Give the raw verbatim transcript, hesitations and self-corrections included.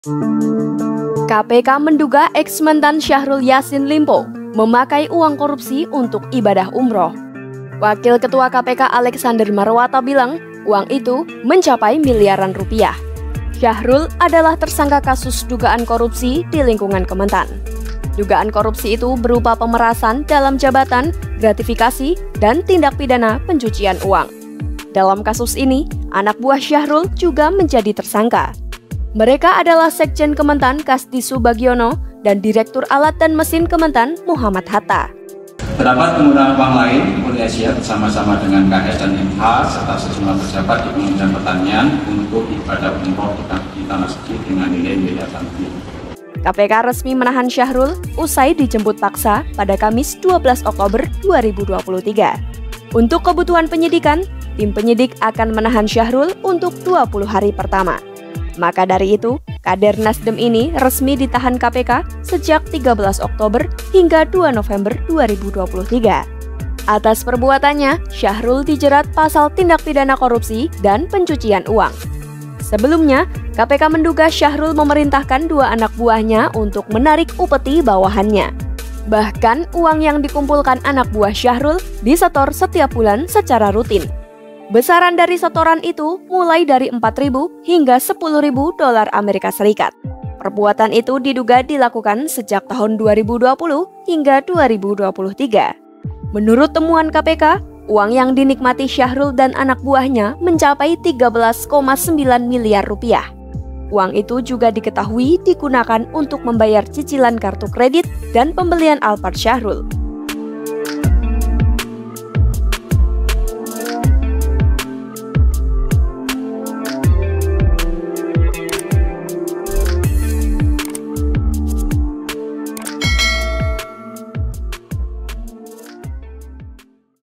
K P K menduga eks-mentan Syahrul Yassin Limpo memakai uang korupsi untuk ibadah umroh. Wakil Ketua K P K Alexander Marwata bilang uang itu mencapai miliaran rupiah. Syahrul adalah tersangka kasus dugaan korupsi di lingkungan Kementan. Dugaan korupsi itu berupa pemerasan dalam jabatan, gratifikasi, dan tindak pidana pencucian uang. Dalam kasus ini, anak buah Syahrul juga menjadi tersangka. Mereka adalah Sekjen Kementan Kasdi Subagiono dan Direktur Alat dan Mesin Kementan Muhammad Hatta. Terdapat penggunaan uang lain oleh Asia bersama-sama dengan K S dan M H serta sejumlah pejabat di Kementerian Pertanian untuk ibadah umroh di tanah suci dengan nilai miliaran rupiah. K P K resmi menahan Syahrul usai dijemput paksa pada Kamis dua belas Oktober dua ribu dua puluh tiga. Untuk kebutuhan penyidikan, tim penyidik akan menahan Syahrul untuk dua puluh hari pertama. Maka dari itu, kader Nasdem ini resmi ditahan K P K sejak tiga belas Oktober hingga dua November dua ribu dua puluh tiga. Atas perbuatannya, Syahrul dijerat pasal tindak pidana korupsi dan pencucian uang. Sebelumnya, K P K menduga Syahrul memerintahkan dua anak buahnya untuk menarik upeti bawahannya. Bahkan, uang yang dikumpulkan anak buah Syahrul disetor setiap bulan secara rutin. Besaran dari setoran itu mulai dari empat ribu hingga sepuluh ribu dolar Amerika Serikat. Perbuatan itu diduga dilakukan sejak tahun dua ribu dua puluh hingga dua ribu dua puluh tiga. Menurut temuan K P K, uang yang dinikmati Syahrul dan anak buahnya mencapai tiga belas koma sembilan miliar rupiah. Uang itu juga diketahui digunakan untuk membayar cicilan kartu kredit dan pembelian Alphard Syahrul.